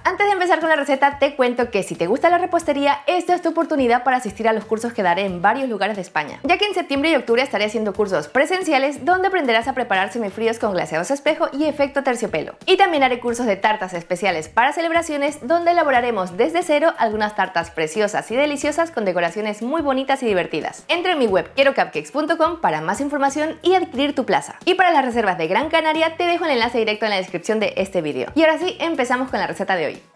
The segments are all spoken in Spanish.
Antes de empezar con la receta, te cuento que si te gusta la repostería, esta es tu oportunidad para asistir a los cursos que daré en varios lugares de España, ya que en septiembre y octubre estaré haciendo cursos presenciales donde aprenderás a preparar semifríos con glaseados espejo y efecto terciopelo. Y también haré cursos de tartas especiales para celebraciones donde elaboraremos desde cero algunas tartas preciosas y deliciosas con decoraciones muy bonitas y divertidas. Entra en mi web quierocupcakes.com para más información y adquirir tu plaza. Y para las reservas de Gran Canaria te dejo el enlace directo en la descripción de este vídeo. Y ahora sí, empezamos con la receta de hoy.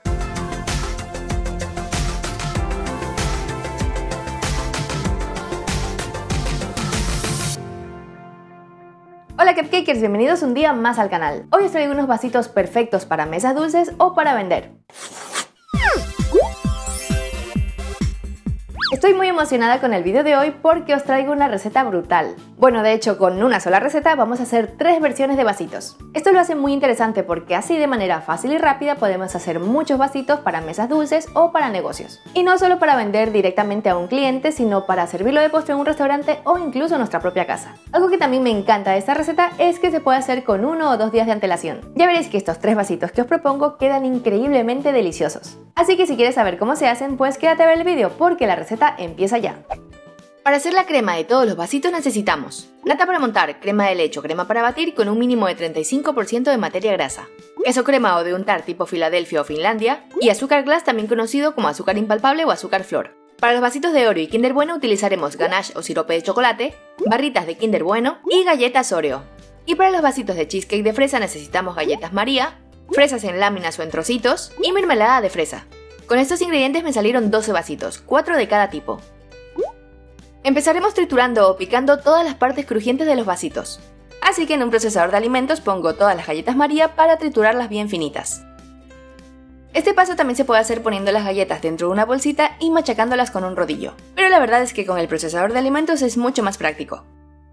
Hola Cupcakers, bienvenidos un día más al canal. Hoy os traigo unos vasitos perfectos para mesas dulces o para vender. Estoy muy emocionada con el vídeo de hoy porque os traigo una receta brutal. Bueno, de hecho, con una sola receta vamos a hacer 3 versiones de vasitos. Esto lo hace muy interesante porque así de manera fácil y rápida podemos hacer muchos vasitos para mesas dulces o para negocios. Y no solo para vender directamente a un cliente, sino para servirlo de postre en un restaurante o incluso en nuestra propia casa. Algo que también me encanta de esta receta es que se puede hacer con 1 o 2 días de antelación. Ya veréis que estos 3 vasitos que os propongo quedan increíblemente deliciosos. Así que si quieres saber cómo se hacen, pues quédate a ver el vídeo porque la receta empieza ya. Para hacer la crema de todos los vasitos necesitamos nata para montar, crema de leche o crema para batir con un mínimo de 35% de materia grasa, queso crema o de untar tipo Filadelfia o Finlandia y azúcar glass, también conocido como azúcar impalpable o azúcar flor. Para los vasitos de Oreo y Kinder Bueno utilizaremos ganache o sirope de chocolate, barritas de Kinder Bueno y galletas Oreo. Y para los vasitos de cheesecake de fresa necesitamos galletas María, fresas en láminas o en trocitos y mermelada de fresa. Con estos ingredientes me salieron 12 vasitos, 4 de cada tipo. Empezaremos triturando o picando todas las partes crujientes de los vasitos. Así que en un procesador de alimentos pongo todas las galletas María para triturarlas bien finitas. Este paso también se puede hacer poniendo las galletas dentro de una bolsita y machacándolas con un rodillo. Pero la verdad es que con el procesador de alimentos es mucho más práctico.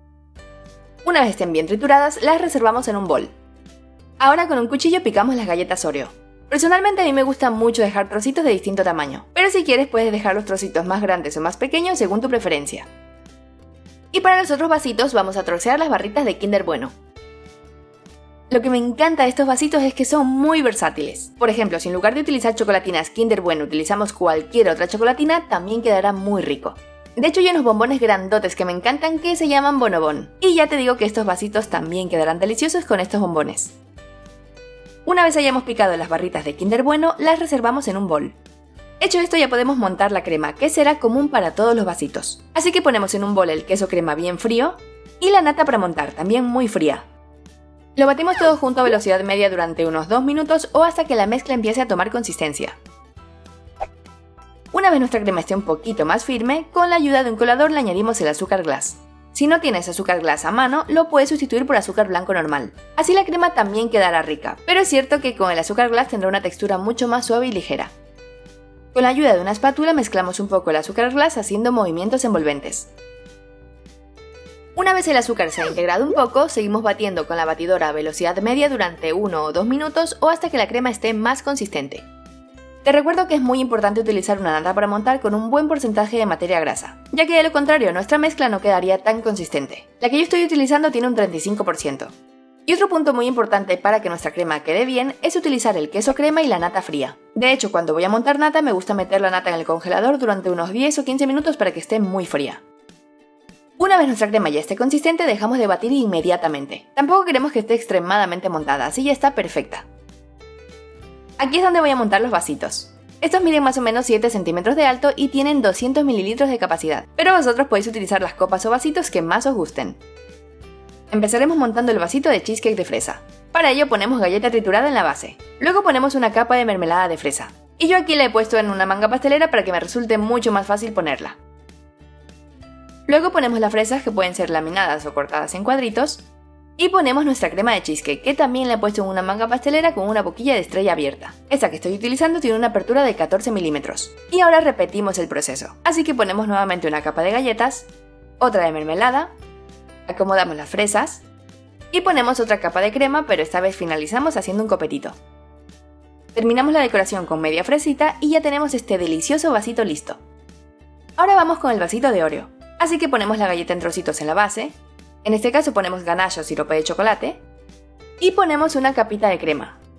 Una vez estén bien trituradas, las reservamos en un bol. Ahora con un cuchillo picamos las galletas Oreo. Personalmente a mí me gusta mucho dejar trocitos de distinto tamaño, pero si quieres puedes dejar los trocitos más grandes o más pequeños según tu preferencia. Y para los otros vasitos vamos a trocear las barritas de Kinder Bueno. Lo que me encanta de estos vasitos es que son muy versátiles. Por ejemplo, si en lugar de utilizar chocolatinas Kinder Bueno utilizamos cualquier otra chocolatina, también quedará muy rico. De hecho hay unos bombones grandotes que me encantan que se llaman Bonobón. Y ya te digo que estos vasitos también quedarán deliciosos con estos bombones. Una vez hayamos picado las barritas de Kinder Bueno, las reservamos en un bol. Hecho esto, ya podemos montar la crema, que será común para todos los vasitos. Así que ponemos en un bol el queso crema bien frío y la nata para montar, también muy fría. Lo batimos todo junto a velocidad media durante unos 2 minutos o hasta que la mezcla empiece a tomar consistencia. Una vez nuestra crema esté un poquito más firme, con la ayuda de un colador le añadimos el azúcar glass. Si no tienes azúcar glass a mano, lo puedes sustituir por azúcar blanco normal. Así la crema también quedará rica, pero es cierto que con el azúcar glass tendrá una textura mucho más suave y ligera. Con la ayuda de una espátula mezclamos un poco el azúcar glass haciendo movimientos envolventes. Una vez el azúcar se ha integrado un poco, seguimos batiendo con la batidora a velocidad media durante 1 o 2 minutos o hasta que la crema esté más consistente. Te recuerdo que es muy importante utilizar una nata para montar con un buen porcentaje de materia grasa, ya que de lo contrario nuestra mezcla no quedaría tan consistente. La que yo estoy utilizando tiene un 35%. Y otro punto muy importante para que nuestra crema quede bien es utilizar el queso crema y la nata fría. De hecho, cuando voy a montar nata me gusta meter la nata en el congelador durante unos 10 o 15 minutos para que esté muy fría. Una vez nuestra crema ya esté consistente, dejamos de batir inmediatamente. Tampoco queremos que esté extremadamente montada, así ya está perfecta. Aquí es donde voy a montar los vasitos. Estos miden más o menos 7 centímetros de alto y tienen 200 mililitros de capacidad, pero vosotros podéis utilizar las copas o vasitos que más os gusten. Empezaremos montando el vasito de cheesecake de fresa. Para ello ponemos galleta triturada en la base. Luego ponemos una capa de mermelada de fresa. Y yo aquí la he puesto en una manga pastelera para que me resulte mucho más fácil ponerla. Luego ponemos las fresas, que pueden ser laminadas o cortadas en cuadritos. Y ponemos nuestra crema de cheesecake, que también la he puesto en una manga pastelera con una boquilla de estrella abierta. Esta que estoy utilizando tiene una apertura de 14 milímetros. Y ahora repetimos el proceso. Así que ponemos nuevamente una capa de galletas, otra de mermelada, acomodamos las fresas y ponemos otra capa de crema, pero esta vez finalizamos haciendo un copetito. Terminamos la decoración con media fresita y ya tenemos este delicioso vasito listo. Ahora vamos con el vasito de Oreo. Así que ponemos la galleta en trocitos en la base. En este caso ponemos ganache o sirope de chocolate y ponemos una capita de crema.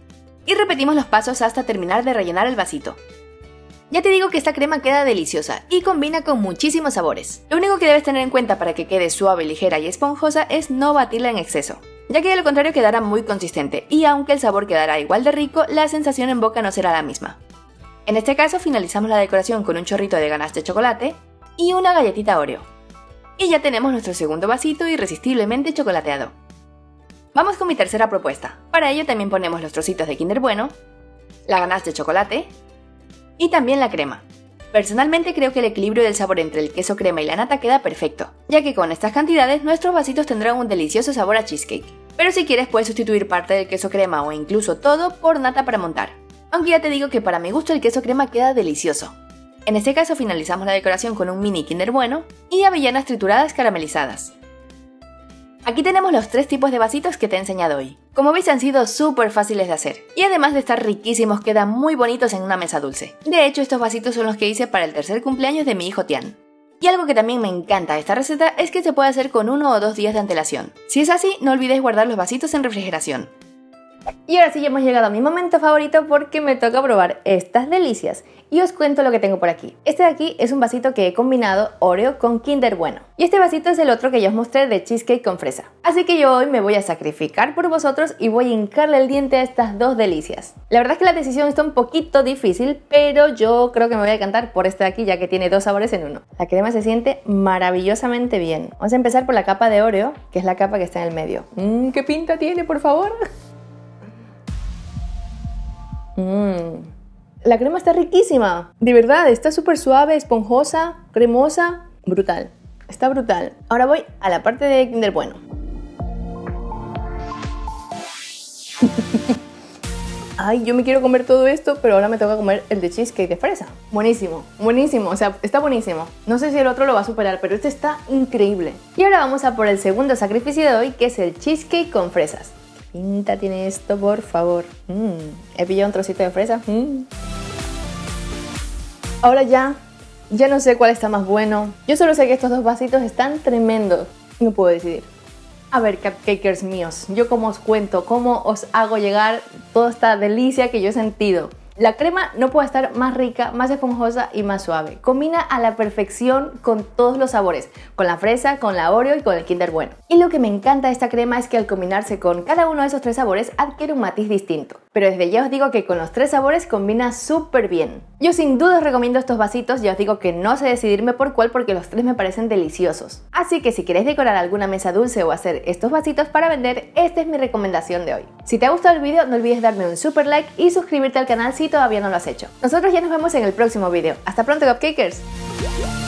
y repetimos los pasos hasta terminar de rellenar el vasito. Ya te digo que esta crema queda deliciosa y combina con muchísimos sabores. Lo único que debes tener en cuenta para que quede suave, ligera y esponjosa es no batirla en exceso, ya que de lo contrario quedará muy consistente y aunque el sabor quedará igual de rico, la sensación en boca no será la misma. En este caso finalizamos la decoración con un chorrito de ganache de chocolate y una galletita Oreo. Y ya tenemos nuestro segundo vasito irresistiblemente chocolateado. Vamos con mi tercera propuesta. Para ello también ponemos los trocitos de Kinder Bueno, la ganache de chocolate y también la crema. Personalmente creo que el equilibrio del sabor entre el queso crema y la nata queda perfecto, ya que con estas cantidades nuestros vasitos tendrán un delicioso sabor a cheesecake. Pero si quieres puedes sustituir parte del queso crema o incluso todo por nata para montar. Aunque ya te digo que para mi gusto el queso crema queda delicioso. En este caso finalizamos la decoración con un mini Kinder Bueno y avellanas trituradas caramelizadas. Aquí tenemos los 3 tipos de vasitos que te he enseñado hoy. Como veis han sido súper fáciles de hacer y además de estar riquísimos quedan muy bonitos en una mesa dulce. De hecho estos vasitos son los que hice para el tercer cumpleaños de mi hijo Tian. Y algo que también me encanta de esta receta es que se puede hacer con 1 o 2 días de antelación. Si es así, no olvides guardar los vasitos en refrigeración. Y ahora sí ya hemos llegado a mi momento favorito porque me toca probar estas delicias. Y os cuento lo que tengo por aquí. Este de aquí es un vasito que he combinado Oreo con Kinder Bueno. Y este vasito es el otro que ya os mostré de cheesecake con fresa. Así que yo hoy me voy a sacrificar por vosotros y voy a hincarle el diente a estas dos delicias. La verdad es que la decisión está un poquito difícil, pero yo creo que me voy a decantar por este de aquí ya que tiene 2 sabores en uno. La crema se siente maravillosamente bien. Vamos a empezar por la capa de Oreo, que es la capa que está en el medio. ¿Qué pinta tiene, por favor? La crema está riquísima, de verdad, está súper suave, esponjosa, cremosa, brutal, está brutal. Ahora voy a la parte de Kinder Bueno. Ay, yo me quiero comer todo esto, pero ahora me toca comer el de cheesecake de fresa. Buenísimo, buenísimo, o sea, está buenísimo. No sé si el otro lo va a superar, pero este está increíble. Y ahora vamos a por el segundo sacrificio de hoy, que es el cheesecake con fresas. ¿Qué pinta tiene esto, por favor? He pillado un trocito de fresa. Ahora ya no sé cuál está más bueno. Yo solo sé que estos 2 vasitos están tremendos. No puedo decidir. A ver, cupcakers míos, yo como os cuento, cómo os hago llegar toda esta delicia que yo he sentido. La crema no puede estar más rica, más esponjosa y más suave. Combina a la perfección con todos los sabores, con la fresa, con la Oreo y con el Kinder Bueno. Y lo que me encanta de esta crema es que al combinarse con cada uno de esos 3 sabores adquiere un matiz distinto. Pero desde ya os digo que con los 3 sabores combina súper bien. Yo sin duda os recomiendo estos vasitos, ya os digo que no sé decidirme por cuál porque los 3 me parecen deliciosos. Así que si queréis decorar alguna mesa dulce o hacer estos vasitos para vender, esta es mi recomendación de hoy. Si te ha gustado el vídeo no olvides darme un super like y suscribirte al canal si todavía no lo has hecho. Nosotros ya nos vemos en el próximo vídeo. ¡Hasta pronto, cupcakers!